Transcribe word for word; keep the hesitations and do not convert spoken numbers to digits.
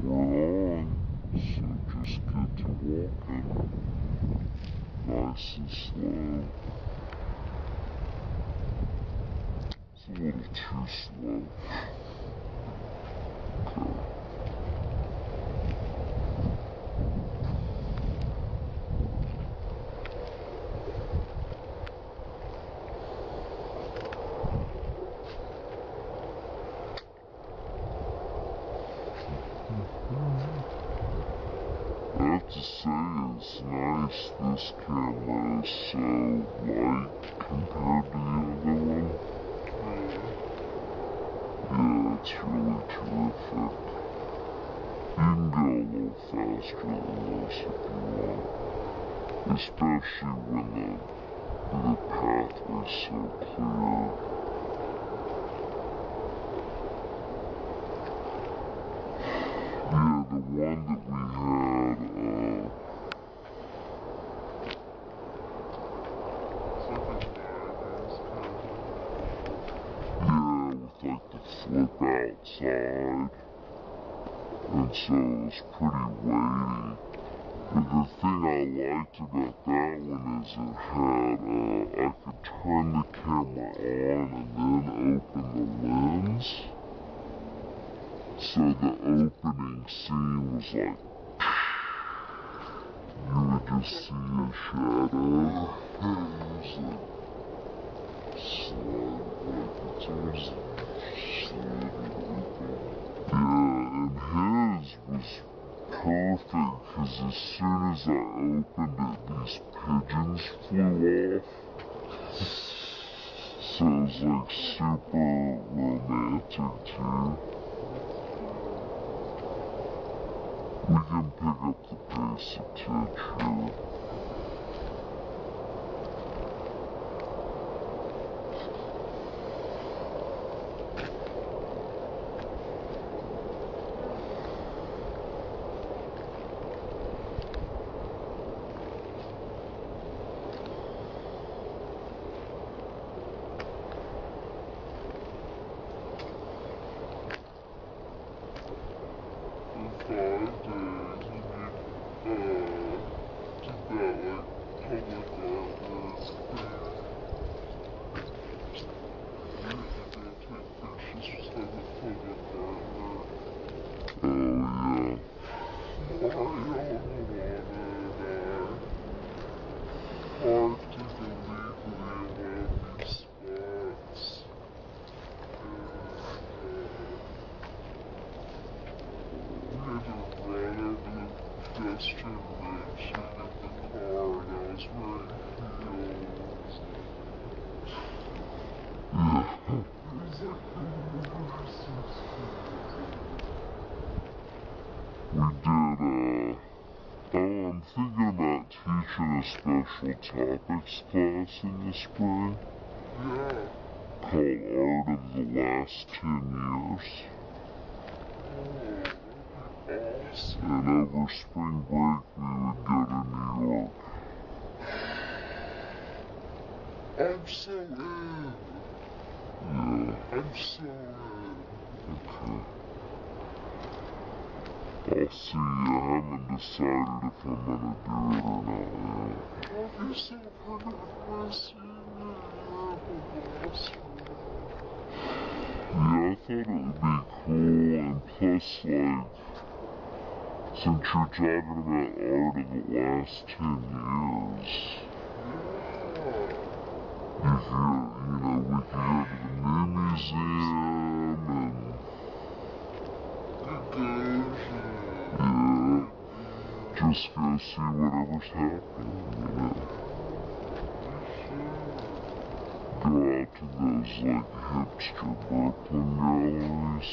we're on, so just get to walking, nice and slow. It's a little too slow. Okay. I have to say, it's nice. This camera is so light compared to the other one. Yeah, it's really terrific. You can go a little faster than this if you want, especially when the, the pathway's so clear. Yeah, the one that we had, uh... yeah, with like the flip outside. And so it was pretty weighty. But the thing I liked about that one is it had, uh, I could turn the camera on and then open the lens. So the opening scene was like, you would just see a shadow. And it was like, slide, like it's almost sliding open. Yeah, and his was perfect, because as soon as I opened it, these pigeons flew off. So it was like super romantic too. We can pick up the pace a touch here. Special topics class in the spring. Yeah. Called Art of the Last Ten Years. Oh, awesome. And over spring break we would go to New York. I'm so in. Yeah. I'm so in. Okay. I'll see. I haven't decided if I'm gonna do it or not yet. I'll be so proud of myself. Yeah, I thought it would be cool, and plus, like, since you're talking about art of the last ten years, you could, you know, we could go to the new museum, and yeah, just go see whatever's happening, you know. Go out to those, like, hipster Brooklyn galleries.